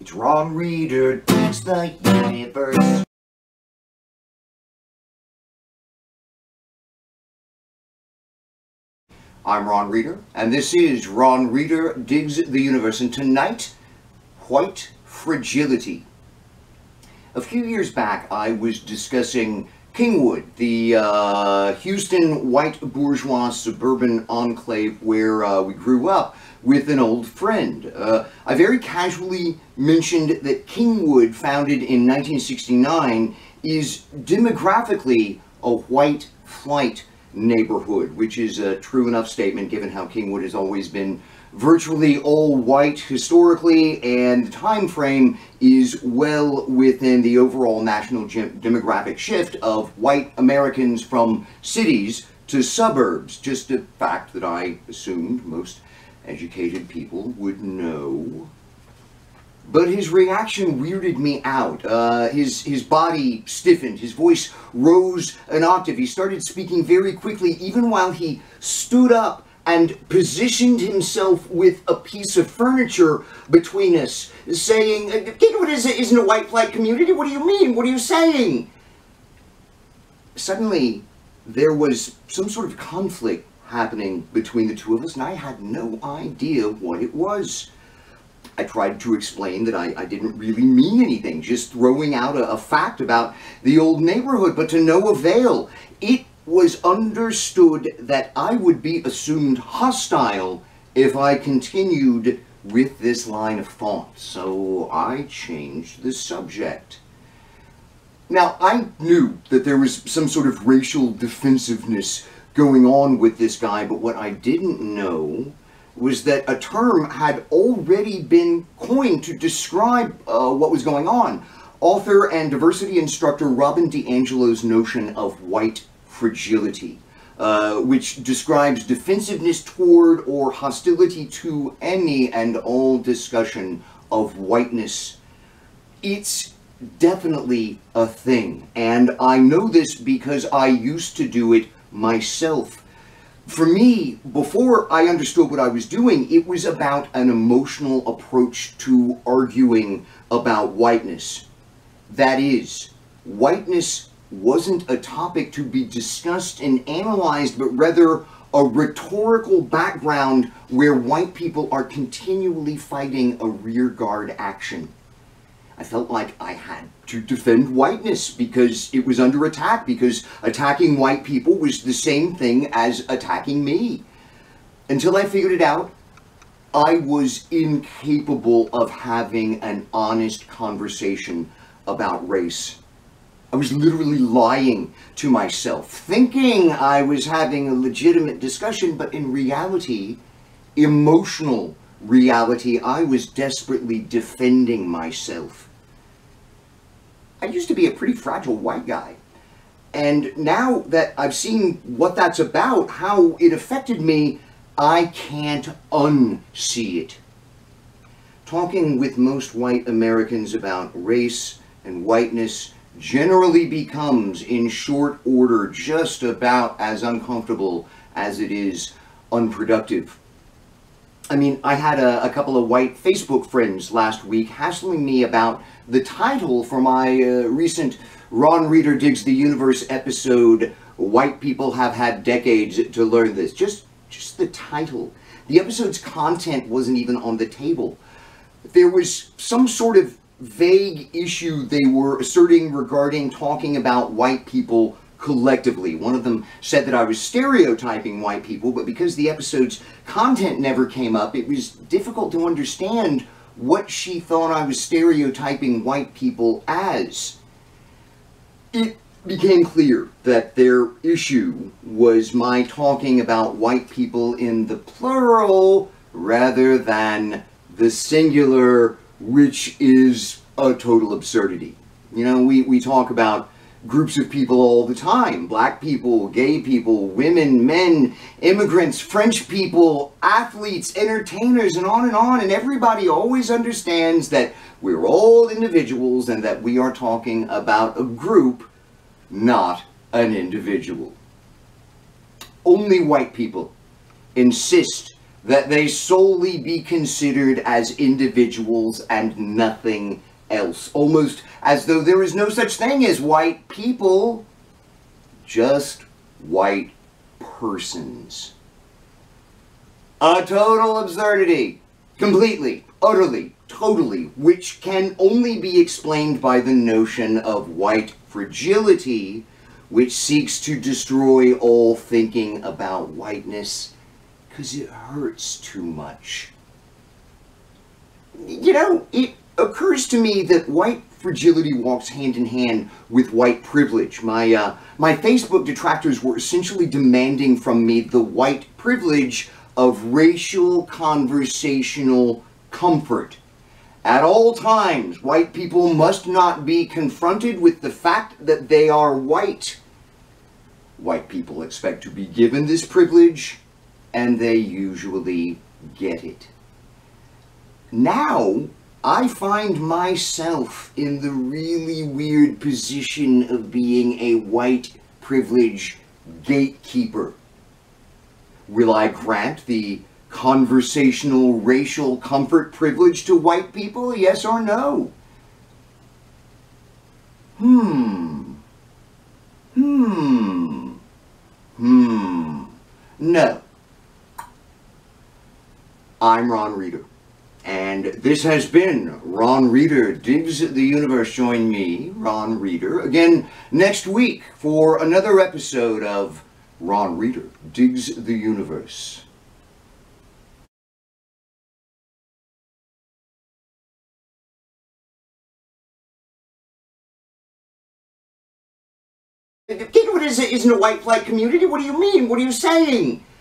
It's Ron Reader Digs the Universe. I'm Ron Reader, and this is Ron Reader Digs the Universe, and tonight, white fragility. A few years back, I was discussing Kingwood, the Houston white bourgeois suburban enclave where we grew up with an old friend. I very casually mentioned that Kingwood, founded in 1969, is demographically a white flight neighborhood, which is a true enough statement given how Kingwood has always been virtually all white historically, and the time frame is well within the overall national demographic shift of white Americans from cities to suburbs, just a fact that I assumed most educated people would know. But his reaction weirded me out. His body stiffened, his voice rose an octave, he started speaking very quickly even while he stood up and positioned himself with a piece of furniture between us, saying, "Kingwood isn't a white flight community, what do you mean? What are you saying?" Suddenly, there was some sort of conflict happening between the two of us, and I had no idea what it was. I tried to explain that I didn't really mean anything, just throwing out a fact about the old neighborhood, but to no avail. It was understood that I would be assumed hostile if I continued with this line of thought, so I changed the subject. Now, I knew that there was some sort of racial defensiveness going on with this guy, but what I didn't know was that a term had already been coined to describe what was going on. Author and diversity instructor Robin DiAngelo's notion of white fragility, which describes defensiveness toward or hostility to any and all discussion of whiteness. It's definitely a thing, and I know this because I used to do it myself. For me, before I understood what I was doing, it was about an emotional approach to arguing about whiteness. That is, whiteness wasn't a topic to be discussed and analyzed, but rather a rhetorical background where white people are continually fighting a rearguard action. I felt like I had to defend whiteness because it was under attack, because attacking white people was the same thing as attacking me. Until I figured it out, I was incapable of having an honest conversation about race. I was literally lying to myself, thinking I was having a legitimate discussion, but in reality, emotional reality, I was desperately defending myself. I used to be a pretty fragile white guy, and now that I've seen what that's about, how it affected me, I can't unsee it. Talking with most white Americans about race and whiteness generally becomes, in short order, just about as uncomfortable as it is unproductive. I mean, I had a couple of white Facebook friends last week hassling me about the title for my recent Ron Reader Digs the Universe episode, White People Have Had Decades to Learn This. Just the title. The episode's content wasn't even on the table. There was some sort of vague issue they were asserting regarding talking about white people collectively. One of them said that I was stereotyping white people, but because the episode's content never came up, it was difficult to understand what she thought I was stereotyping white people as. It became clear that their issue was my talking about white people in the plural rather than the singular, which is a total absurdity. You know, we talk about groups of people all the time. Black people, gay people, women, men, immigrants, French people, athletes, entertainers, and on, and everybody always understands that we're all individuals and that we are talking about a group, not an individual. Only white people insist that they solely be considered as individuals and nothing else. Almost as though there is no such thing as white people, just white persons. A total absurdity. Completely, utterly, totally, which can only be explained by the notion of white fragility, which seeks to destroy all thinking about whiteness because it hurts too much. You know, it occurs to me that white fragility walks hand in hand with white privilege. My Facebook detractors were essentially demanding from me the white privilege of racial conversational comfort. At all times, white people must not be confronted with the fact that they are white. White people expect to be given this privilege, and they usually get it. Now, I find myself in the really weird position of being a white privilege gatekeeper. Will I grant the conversational racial comfort privilege to white people, yes or no? No. I'm Ron Reeder, and this has been Ron Reeder Digs the Universe. Join me, Ron Reeder, again next week for another episode of Ron Reeder Digs the Universe. Gigawood isn't a white flight community. What do you mean? What are you saying?